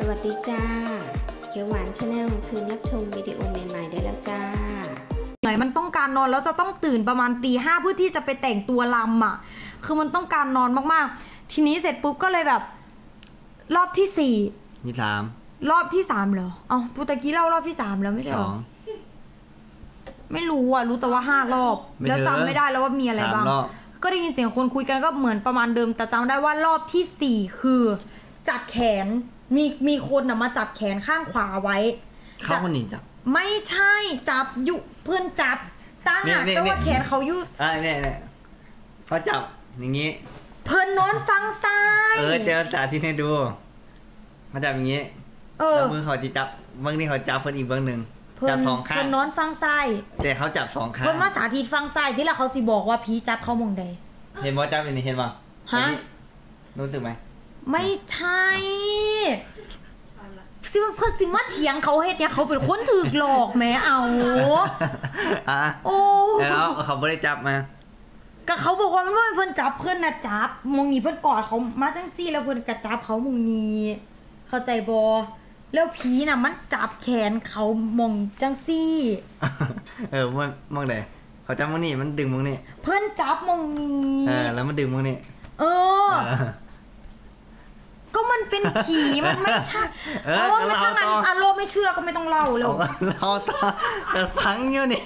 วัสดีจ้าเขียวหวานชาแนลเชิญรับชมวิดีโอใหม่ๆได้แล้วจ้าไหนมันต้องการนอนแล้วจะต้องตื่นประมาณตีห้าเพื่อที่จะไปแต่งตัวรำอ่ะคือมันต้องการนอนมากๆทีนี้เสร็จปุ๊บก็เลยแบบรอบที่สี่ที่สามรอบที่สามเหรออ๋อปูตะกี้เล่ารอบที่สามแล้วไม่ใช่หรอไม่รู้อ่ะรู้แต่ว่า5 รอบแล้วจำไม่ได้แล้วว่ามีอะไรบ้างก็ได้ยินเสียงคนคุยกันก็เหมือนประมาณเดิมแต่จำได้ว่ารอบที่4คือจับแขนมีคนมาจับแขนข้างขวาไว้เขาคนนี้จับไม่ใช่จับยุเพื่อนจับตั้งหากแต่ว่าแขนเขายุเนี่ยเขาจับอย่างงี้เพื่อนนอนฟังซ้ายเดี๋ยวสาธิตให้ดูเขาจับอย่างงี้แล้วมือเขาจะจับบางนี่เขาจับเพื่อนอีกบางหนึ่งจับ2 ข้างเพื่อนนอนฟังซ้ายแต่เขาจับ2 ข้างเพื่อนมาสาธิตฟังซ้ายที่ละเขาสิบอกว่าผีจับเขามองใดเห็นว่าจับอย่างนี้เห็นป่ะฮะรู้สึกไหมไม่ใช่สิว่าเพื่อนสิมาเถียงเขาเฮ็ดเนี่ยเขาเป็นคนถูกหลอกแม่เอาโอ้แล้วเขาไม่ได้จับมาก็เขาบอกว่ามันว่าเพื่อนจับเพื่อนนะจับมองนี่เพื่อนกอดเขามาจังซี่แล้วเพื่อนกระจับเขามองนี่เข้าใจบอแล้วผีน่ะมันจับแขนเขามองจังซี่มันมองไหนเขาจับมองนี่มันดึงมองนี่เพื่อนจับมองนี่แล้วมันดึงมองนี่ก็มันเป็นผีมันไม่ใช่แล้วถ้ามันอารมณ์ไม่เชื่อก็ไม่ต้องเล่าเลยเราต่อแต่ฟังอยู่นี่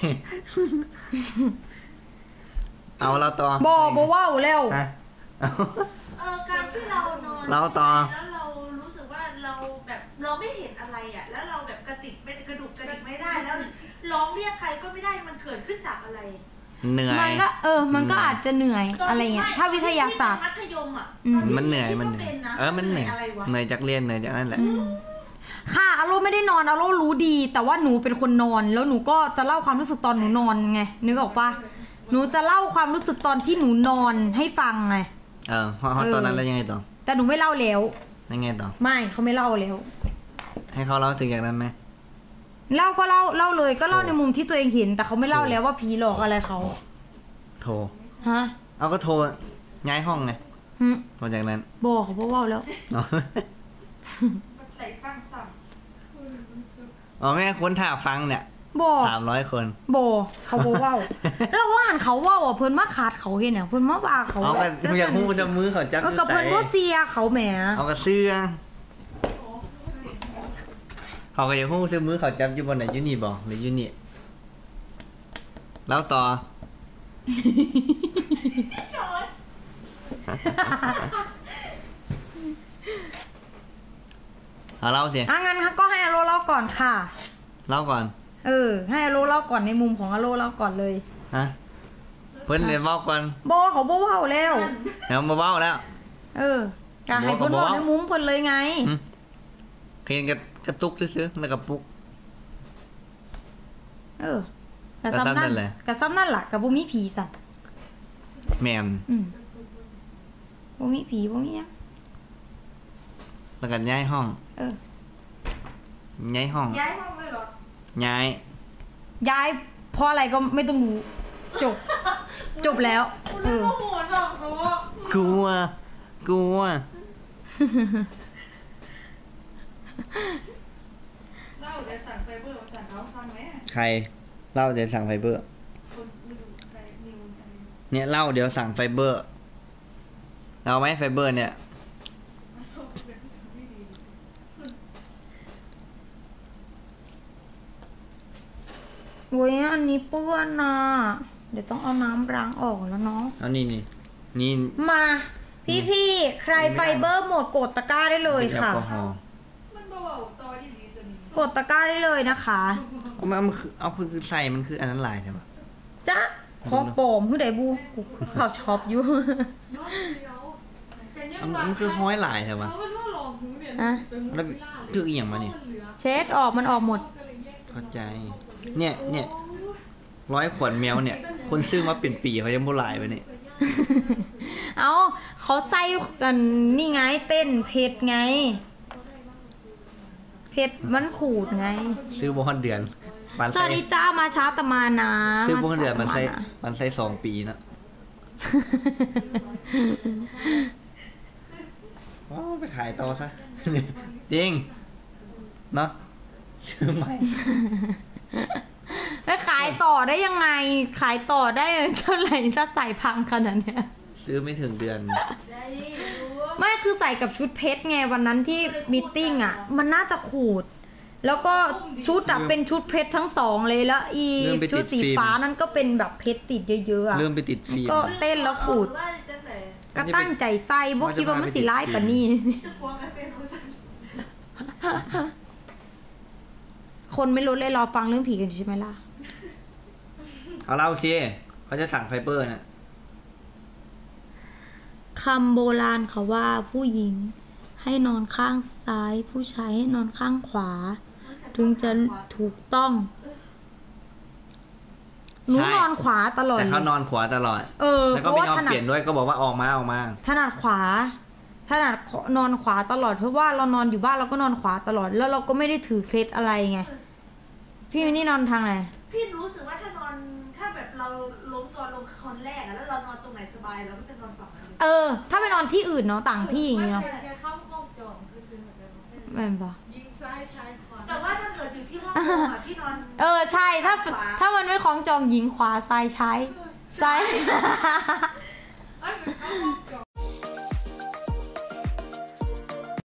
เอาเราต่อบว่าวแล้วการที่เรานอนเราต่อแล้วเรารู้สึกว่าเราแบบเราไม่เห็นอะไรอ่ะแล้วเราแบบกระดิกไม่ได้แล้วร้องเรียกใครก็ไม่ได้มันเกิดขึ้นจากอะไรเหนื่อยมันก็อาจจะเหนื่อยอะไรเงี้ยถ้าวิทยาศาสตร์มัธยมอ่ะมันเหนื่อยมันเหนื่อยจากเรียนเหนื่อยจากนั่นแหละค่ะอารมณ์ไม่ได้นอนอารมณ์รู้ดีแต่ว่าหนูเป็นคนนอนแล้วหนูก็จะเล่าความรู้สึกตอนหนูนอนไงนึกออกปะหนูจะเล่าความรู้สึกตอนที่หนูนอนให้ฟังไงพอตอนนั้นแล้วยังไงต่อแต่หนูไม่เล่าแล้วยังไงต่อไม่เขาไม่เล่าแล้วให้เขาเล่าถึงอย่างนั้นไหมเล่าก็เล่าเลยก็เล่าในมุมที่ตัวเองเห็นแต่เขาไม่เล่าแล้วว่าผีหลอกอะไรเขาโทรฮะเอาก็โทรย้ายห้องไงพอจากนั้นบอกเขาว่าแล้วใส่ฟังซ้ำแม่คนถ่าฟังเนี่ย300 คนเขาว่าแล้วว่าหันเขาว่าเพิ่นมาขาดเขาเห็นเนี่ยเพิ่นมาว่าเขาเอากันอยากพูดจะมือเขาจับกับเพิ่นก็เสียเขาแหมเอากระเสื้อเขาก็อยากพูดซื้อมือเขาจับอยู่บนไหนยูนี่บอกหรือยูนี่แล้วต่อเอาเล่าสิงั้นก็ให้อโลเล่าก่อนค่ะเล่าก่อนให้อโลเล่าก่อนในมุมของอโลเล่าก่อนเลยฮะเพิ่นเลยเล่าก่อนเขาเล่าแล้วมาเล่าแล้วการให้เพิ่นเล่าในมุมเพิ่นเลยไงเพียงกระตุกซื้อแล้วกระปุกกระซ้ำนั่นแหละกับบุมีผีสัตว์แมนบุมีผีบุมียังแล้วกันย้ายห้องย้ายห้องเลยเหรอย้ายเพราะอะไรก็ไม่ต้องรู้จบแล้วกลัวเล่าเดี๋ยวสั่งไฟเบอร์สั่งเขาสั่งไหมใครเล่าเดี๋ยวสั่งไฟเบอร์เนี่ยเล่าเดี๋ยวสั่งไฟเบอร์เอาไหมไฟเบอร์เนี่ยโอ้ยอันนี้เปื้อนนะเดี๋ยวต้องเอาน้ำล้างออกแล้วเนาะเอานี่มาพี่ใครไฟเบอร์หมดกดตะกร้าได้เลยค่ะกดตะกร้าได้เลยนะคะคือใส่มันคืออันนั้นลายใช่ปะจ๊ะของปลอมคือไดบูเขาช็อปอยู่มันคือห้อยลายใช่ปะแล้วคืออีกอย่างมาเนี่ยเช็ดออกมันออกหมดเข้าใจเนี่ย100 ขวดแมวเนี่ยคนซื้อมาเป็นปีเขายังโบราณไปเนี่ยเขาใส่กันนี่ไงเต้นเพชรไงเพชรมันขูดไงซื้อบ้านเดือนสวัสดีจ้ามาช้าแต่มานะซื้อบ้านเดือนมันใส่2 ปีนะ ไปขายต่อซะจริงเนาะซื้อใหม่แล้วขายต่อได้ยังไงขายต่อได้เท่าไหร่ถ้าใส่พังขนาดเนี้ยซื้อไม่ถึงเดือนได้รู้ไม่คือใส่กับชุดเพชรไงวันนั้นที่มีตติ้งอ่ะมันน่าจะขูด แล้วก็ชุดอะเป็นชุดเพชรทั้งสองเลยแล้วอีชุดสีฟ้านั้นก็เป็นแบบเพชรติดเยอะๆอะเริ่มไปติดฟิล์มก็เต้นแล้วขูดว่าจะไหนก็ตั้งใจใส่พวกคิดว่ามันสีไล่ปะนี่จะควงกันเป็นผู้สันคนไม่รู้เลยรอฟังเรื่องผีกันอยู่ใช่ไหมล่ะเอาละโอเคเขาจะสั่งไฟเบอร์นะคำโบราณเขาว่าผู้หญิงให้นอนข้างซ้ายผู้ชายให้นอนข้างขวา ถึงจะถูกต้องหนูนอนขวาตลอดแต่เขานอนขวาตลอดแล้วก็ไม่ยอมเปลี่ยนด้วยก็บอกว่าออกมาถนัดขวาถนัดนอนขวาตลอดเพราะว่าเรานอนอยู่บ้านเราก็นอนขวาตลอดแล้วเราก็ไม่ได้ถือเคล็ดอะไรไงพี่มินนี่นอนทางไหนพี่รู้สึกว่าถ้าแบบเราล้มตัวลงคนแรกอะแล้วเรานอนตรงไหนสบายเราก็จะนอนฝั่งนั้นถ้าไปนอนที่อื่นเนาะต่างที่อย่างเงี้ยแค่เข้าห้องจองคือเหมือนกันแม่นปะยิงซ้ายชายขวาแต่ว่าถ้าเกิดอยู่ที่ห้องอะพี่นอนใช่ถ้ามันไม่คล้องจองหญิงขวาซ้ายใช้ซ้ายเอ้ยเหมือนเข้าห้องจอง